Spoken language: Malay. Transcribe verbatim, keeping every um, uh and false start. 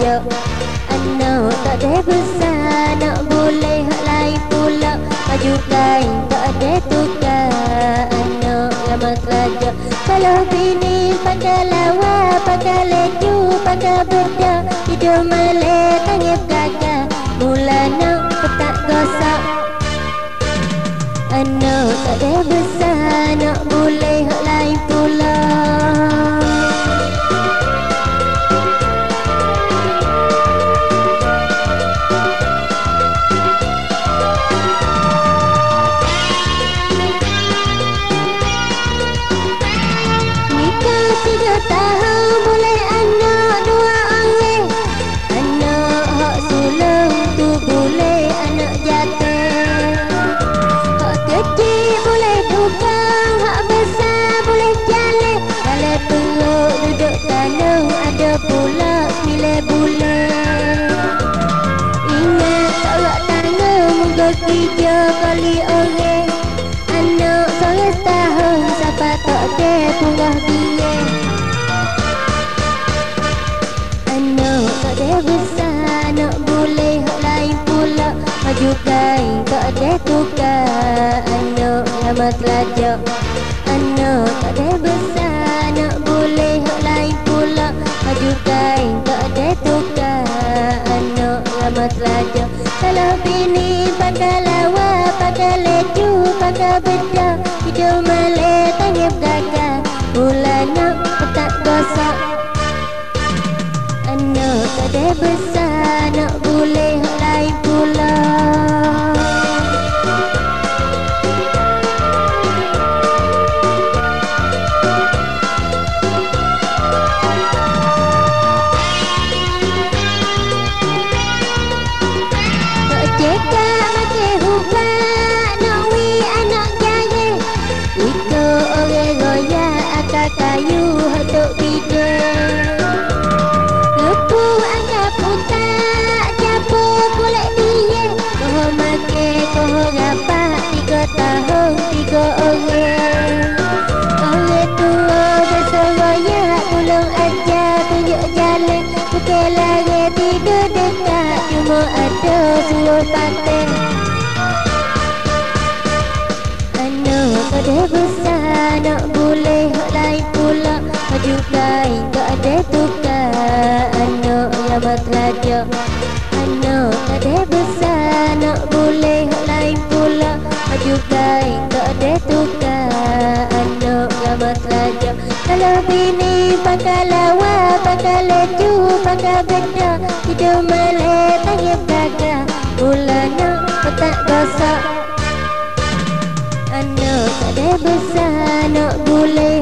saja. Anak tak ada besar, nak boleh hak lain pula. Maju kain tak ada tukar, anak lama saja. Kalau bini pakai lawa, pakai leju, pakai bedak, hidup malai tangip gagah, mula nak petak gosok. Anak tak ada besar, nak boleh hak lain pula. Nikah tiga tahun boleh anak dua orang. Anak hak sulung tu boleh anak jatuh. Hak kecil boleh tukang, hak besar boleh jalan. Kalau perut duduk tanah, ada pula sembilan bulan. Ingat tak rak tangan, moga kerja kali orang. Anak seorang setahun, siapa tak ada punggah biang. Anak tak ada besar, nak boleh hak lain pula. Maju kain tak ada tukar, anak lama telajak. Anak tak ada besar, nak boleh hak lain pula. Maju kain tak ada tukar, anak lama telajak. Kalau bini pakai lawa, pakai leju, pakai bedak, hidup malai tangip gagah, mula nak petak gosok. Anak tak ada besar, nak boleh hak lain pula. Tak cekak makin hubak, nak wi anak jaya. Ikut orang royak, akal kayu untuk bidang. Lepuh angkat putak, capur kulit dia. Koho makan, koho rapat, tiga tahun, tiga orang. Orang tua berseroyak, tolong ajar, tunjuk jalan. Bukan lari tidur dekat, cuma ada suruh paten. Anak tak ada besar, nak boleh hak lain pula. Maju kain tak ada tukar, anak lama telajak. Anak tak ada besar, nak boleh hak lain pula. Maju kain tak ada tukar, anak lama telajak. Kalau bini pakai lawa, pakai leju, pakai bedak, hidup malai tangip gagah, mula nak petak gosok. Anak tak ada besar, nak boleh